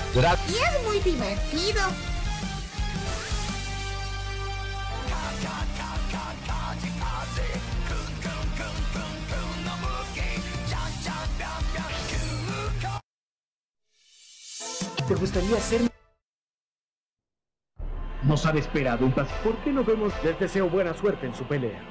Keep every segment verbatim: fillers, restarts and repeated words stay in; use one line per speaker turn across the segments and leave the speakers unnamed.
Y es muy divertido.
¿Te gustaría ser?
Nos han esperado un paso.
¿Por qué no vemos? Les deseo buena suerte en su pelea.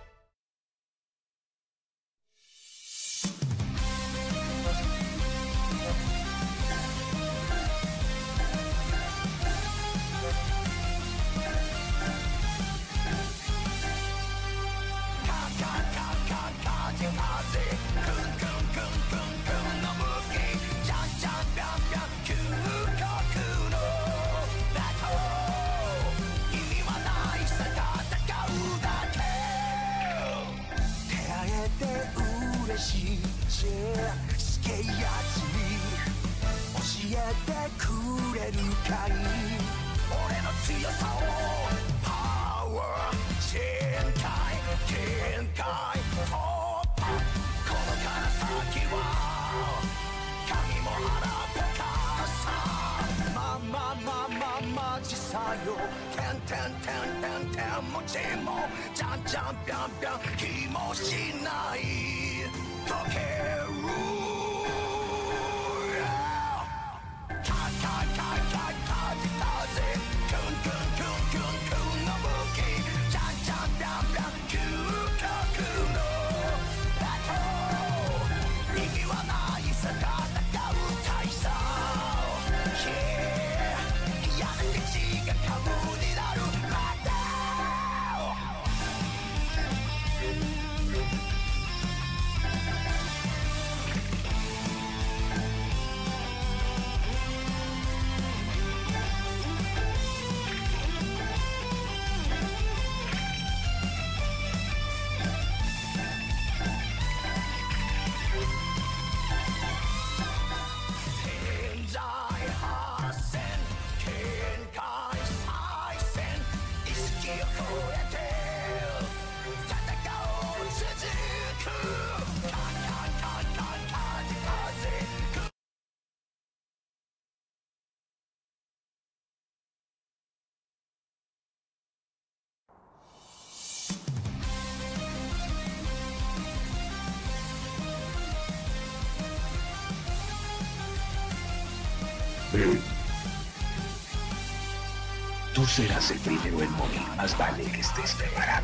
Tú serás el primero en morir, más vale que estés preparado.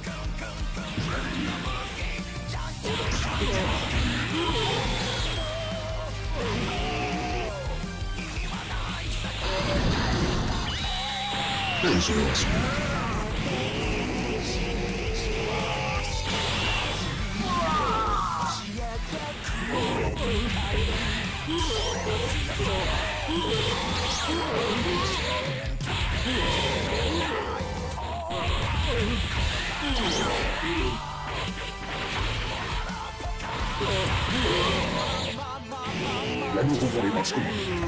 Eso es. Ya no jugaré más con él.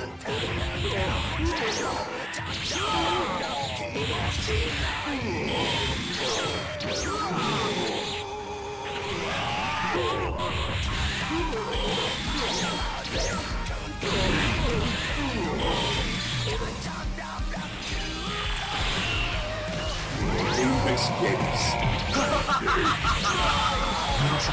Investigues. No vas a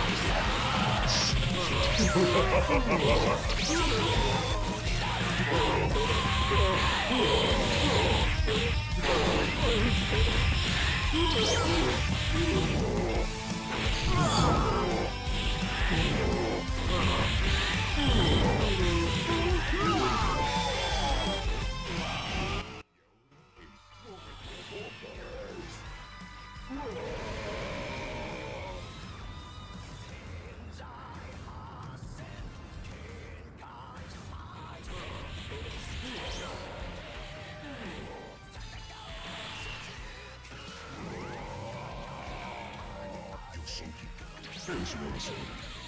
Eso no es.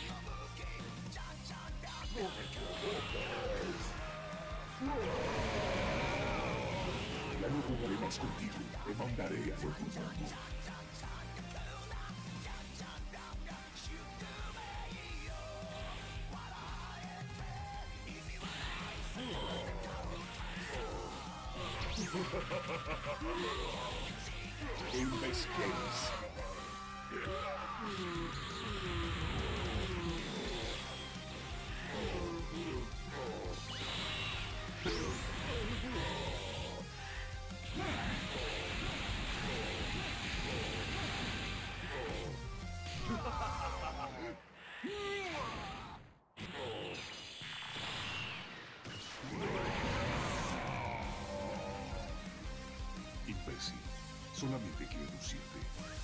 Ya no jugaré más contigo. Te mandaré a otro mundo. Investigates. Imbécil, solamente quiero lucirte.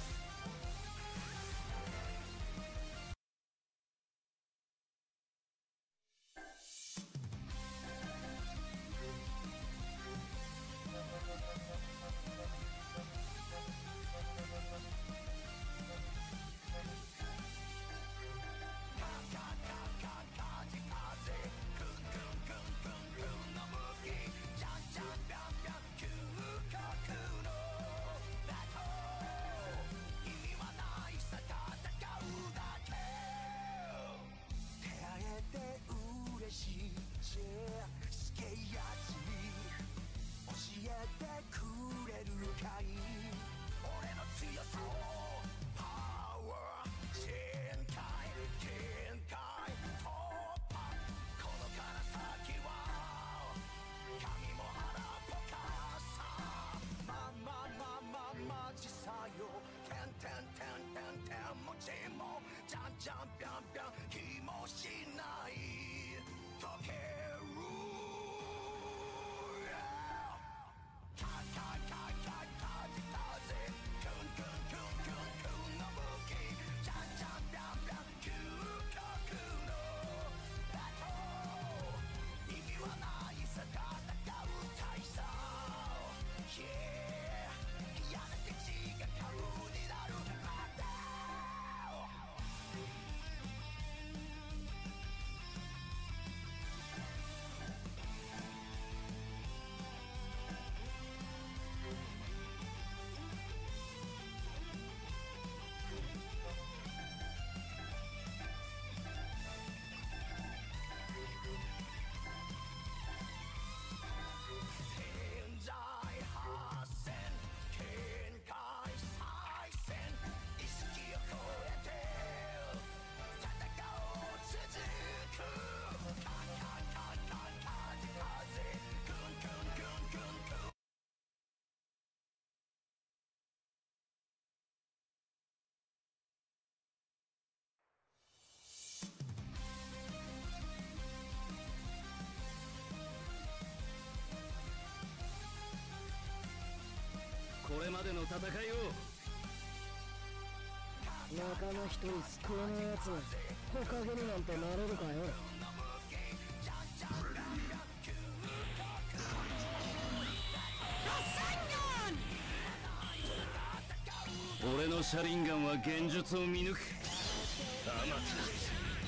これまでの戦いを
仲間一人救えねえやつが火影になんてなれるかよ。
俺の車輪ガンは幻術を見抜く。アマテラス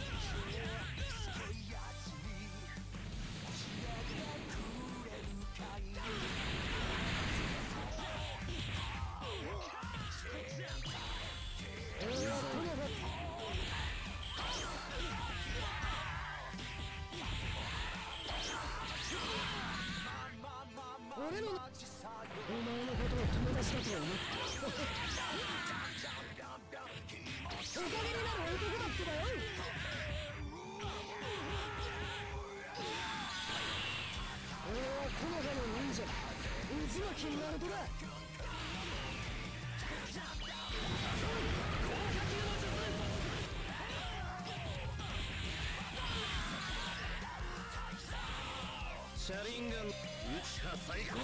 俺のお前のことを友達だと思っておかげになる男だってばよ。俺はこの葉の忍者渦巻きナルトだ。
車輪ガン撃ちは最高だ。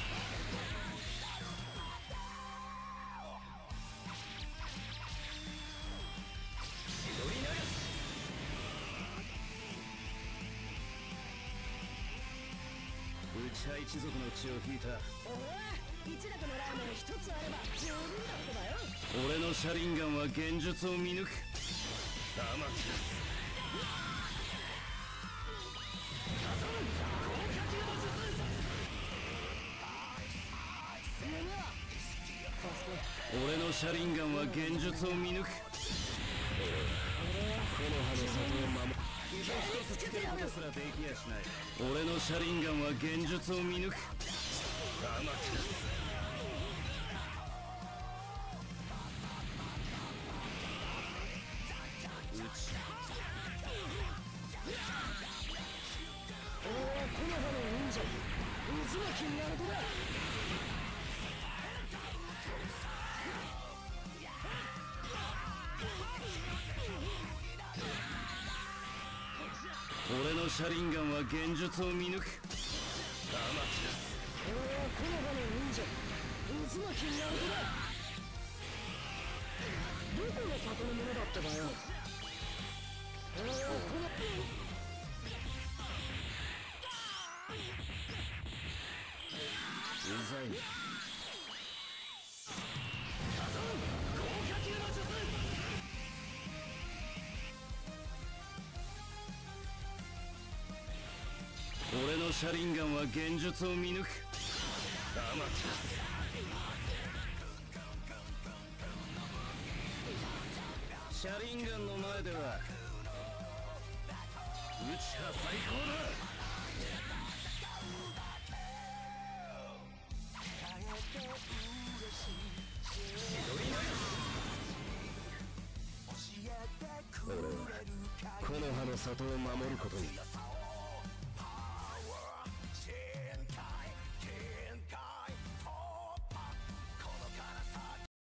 絞り流す。内派一族の血を引いた。
おい、一楽のラーメン一つあれば十分だってばよ。
俺の車輪ガンは幻術を見抜く。アマテラス俺の車輪ガンは幻術を見抜く。俺は木の葉の里を守る。傷一つつけることすらできやしない。俺の車輪ガンは幻術を見抜く。 アマテラスうち
おお、この葉の忍者渦巻きナルトだ。
俺の車輪ガンは幻術を見抜く。アマテラス
おお、この葉の忍者渦巻きナルトだ。どこの里のものだってばよ。おお、この
うざいな。俺の車輪ガンは幻術を見抜く。アマテラス車輪ガンの前ではうちは最高だ。俺は木の葉の里を守ることになった。